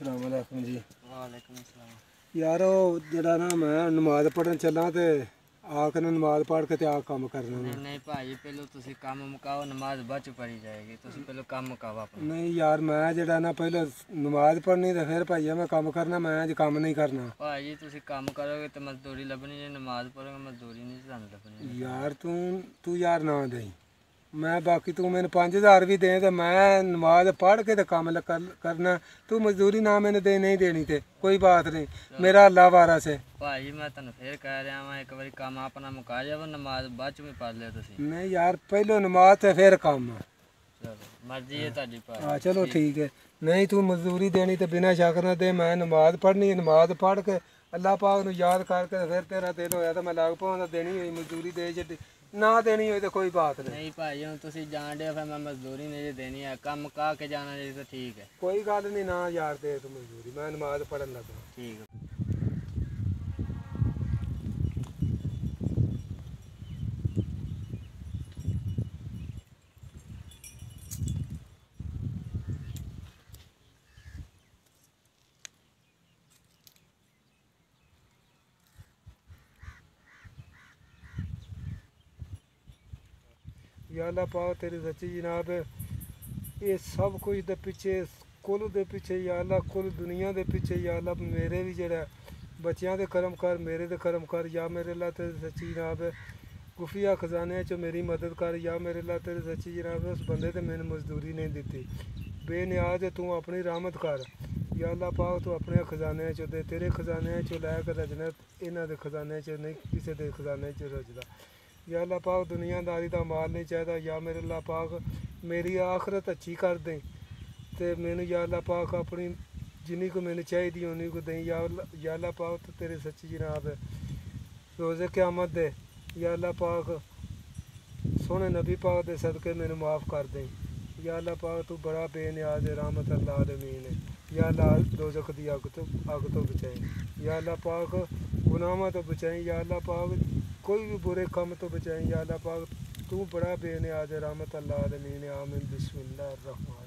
अस्सलाम वालेकुम जी। वालेकुम अस्सलाम। यार ਉਹ ਜਿਹੜਾ ਨਾ ਮੈਂ ਨਮਾਜ਼ ਪੜਨ ਚੱਲਾਂ ਤੇ ਆ ਕੇ ਨਮਾਜ਼ ਪੜ ਕੇ ਤੇ ਆ ਕੰਮ ਕਰਨਾ नहीं नहीं भाई पहले तुसी काम मुकाओ नमाज बाद च पढ़ी जाएगी तुसी पहले काम मुकाओ अपना। ਨਹੀਂ ਯਾਰ ਮੈਂ ਜਿਹੜਾ ਨਾ ਪਹਿਲਾਂ ਨਮਾਜ਼ ਪੜਨੀ ਤੇ ਫਿਰ ਭਾਈਆ ਮੈਂ ਕੰਮ ਕਰਨਾ ਮੈਂ ਅੱਜ ਕੰਮ ਨਹੀਂ ਕਰਨਾ। भाई तुसी काम करोगे तो मजदूरी लभनी है नमाज पढ़ोगे मजदूरी नहीं ਤੁਹਾਨੂੰ लभनी। ਯਾਰ ਤੂੰ ਯਾਰ ਨਾ ਦੇਈ ਮੈਂ ਬਾਕੀ ਤੂੰ ਮੈਨੂੰ 5000 ਵੀ ਦੇ ਤੇ ਮੈਂ ਨਮਾਜ਼ ਪੜ ਕੇ ਤੇ ਕੰਮ ਕਰਨਾ ਤੂੰ ਮਜ਼ਦੂਰੀ ਨਾ ਮੈਨੂੰ ਦੇ ਨਹੀਂ ਦੇਣੀ ਤੇ ਕੋਈ ਬਾਤ ਨਹੀਂ ਮੇਰਾ ਅੱਲਾ ਵਾਰਸ ਹੈ। भाई मैं ਤੈਨੂੰ ਫੇਰ ਕਹਿ ਰਿਹਾ ਵਾਂ ਇੱਕ ਵਾਰੀ ਕੰਮ ਆਪਣਾ ਮੁਕਾ ਜਾਵੋ ਨਮਾਜ਼ ਬਾਅਦ ਚ ਵੀ ਪੜ ਲਿਓ ਤੁਸੀਂ। ਨਹੀਂ ਯਾਰ ਪਹਿਲਾਂ ਨਮਾਜ਼ ਤੇ ਫਿਰ ਕੰਮ। ਚਲੋ ਮਰਜ਼ੀ ਹੈ ਤੁਹਾਡੀ ਭਾਈ। ਹਾਂ ਚਲੋ ਠੀਕ ਹੈ। ਨਹੀਂ ਤੂੰ ਮਜ਼ਦੂਰੀ ਦੇਣੀ ਤੇ ਬਿਨਾਂ ਸ਼ੱਕ ਨਾ ਦੇ ਮੈਂ ਨਮਾਜ਼ ਪੜ੍ਹਨੀ ਨਮਾਜ਼ ਪੜ੍ਹ ਕੇ ਅੱਲਾਹ ਪਾਕ ਨੂੰ ਯਾਦ ਕਰਕੇ ਫਿਰ ਤੇਰਾ ਦਿਲ ਹੋਇਆ ਤਾਂ ਮੈਂ ਲੱਗ ਪਾਉਂਦਾ ਦੇਣੀ ਹੋਈ ਮਜ਼ਦੂਰੀ ਦੇ ਜੇ ਨਾ ਦੇਣੀ ਹੋਈ ਤਾਂ ਕੋਈ ਬਾਤ ਨਹੀਂ। ਨਹੀਂ ਭਾਈ ਹੁਣ ਤੁਸੀਂ ਜਾਣ ਡੇ ਫਿਰ ਮੈਂ ਮਜ਼ਦੂਰੀ ਨਹੀਂ ਜੇ ਦੇਣੀ ਹੈ ਕੰਮ ਮੁਕਾ ਕੇ ਜਾਣਾ ਜੇ ਤਾਂ ਠੀਕ ਹੈ। ਕੋਈ ਗੱਲ ਨਹੀਂ ਨਾ ਯਾਰ ਦੇ ਤੂੰ ਮਜ਼ਦੂਰੀ ਮੈਂ ਨਮਾਜ਼ ਪੜ੍ਹਨ ਲੱਗਾ। ਠੀਕ ਹੈ। या अल्लाह पाक तेरी सच्ची जनाब ये सब कुछ दे पिछे कुल दे पिछे या अल्लाह कुल दुनिया दे पिछे या अल्लाह मेरे भी जेड़ा बच्चियां दे करम कर मेरे दे करम कर या मेरे अल्लाह तेरी सच्ची जनाब खुफिया खजाने च मेरी मदद कर या मेरे अल्लाह तेरी सच्ची जनाब उस बंदे ते मैंने मजदूरी नहीं दी बेनियाज तू अपनी रहमत कर या अल्लाह पाक तू अपने खजाने च दे तेरे खजाने च लैके रजना इन्हां दे खजाने च नहीं किसी दे खजाने च रजदा या अल्लाह पाक दुनियादारी का माल नहीं चाहिए या मेरे अल्लाह पाक मेरी आखरत अच्छी कर दें तो मैंने या अल्लाह पाक अपनी जिन्नी को मैंने चाहिए उन्नी को दें या अल्लाह पाक तो तेरे सच्ची जनाब है रोज़े क़यामत दे या अल्लाह पाक सोने नबी पाक दे सदके मैंने माफ़ कर दें या अल्लाह पाक तू बड़ा बेनियाज रहमत अल्लाह आलमीन है या अल्लाह दोज़ख दी अग तो बचाएं या अल्लाह पाक गुनाहों तो बचाएं या अल्लाह पाक कोई भी बुरे काम तो बचाएं या अल्लाह पाक तू बड़ा बेनियाज रहमत अल्लाह आलमीन आमीन बिस्मिल्लाहिर रहमान।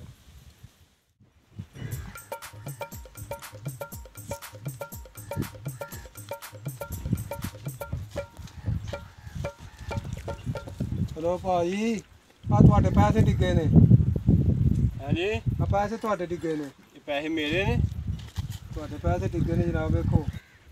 हेलो भाई आ ਤੁਹਾਡੇ ਪੈਸੇ ਡਿੱਗੇ ਨੇ। ਹਾਂਜੀ ਆ ਪੈਸੇ ਤੁਹਾਡੇ ਡਿੱਗੇ ਨੇ। ਇਹ ਪੈਸੇ ਮੇਰੇ ਨੇ। ਤੁਹਾਡੇ ਪੈਸੇ ਡਿੱਗੇ ਨੇ ਜਨਾਬ ਵੇਖੋ।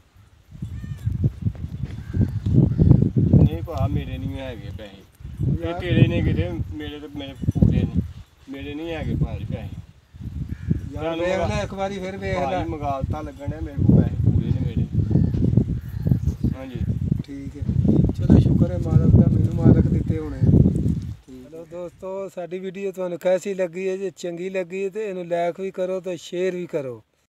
ਨਹੀਂ ਭਾ ਮੇਰੇ ਨਹੀਂ ਹੈਗੇ ਪੈਸੇ ਇਹ ਤੇਰੇ ਨੇ ਕਿਤੇ ਮੇਰੇ ਤੇ ਮੇਰੇ ਪੂਰੇ ਨੇ ਮੇਰੇ ਨਹੀਂ ਹੈਗੇ ਭਾਜੀ ਪੈਸੇ। ਯਾਰ ਵੇਖ ਲੈ ਇੱਕ ਵਾਰੀ ਫਿਰ ਵੇਖ ਲੈ। ਭਾਜੀ ਮਗਾਲਤਾ ਲੱਗਣ ਡਿਆ ਮੇਰੇ ਕੋਲ ਪੈਸੇ ਪੂਰੇ ਨੇ ਮੇਰੇ। ਹਾਂਜੀ ਠੀਕ ਹੈ ਚਲੋ ਸ਼ੁਕਰ ਹੈ ਮਾਲਕ ਦਾ ਮੈਨੂੰ ਮਾਲਕ ਦਿੱਤੇ ਹੋਣੇ। हेलो दोस्तों साड़ी वीडियो ਤੁਹਾਨੂੰ कैसी लगी है जे चंगी लगी है तो इन्हें लाइक भी करो तो शेयर भी करो।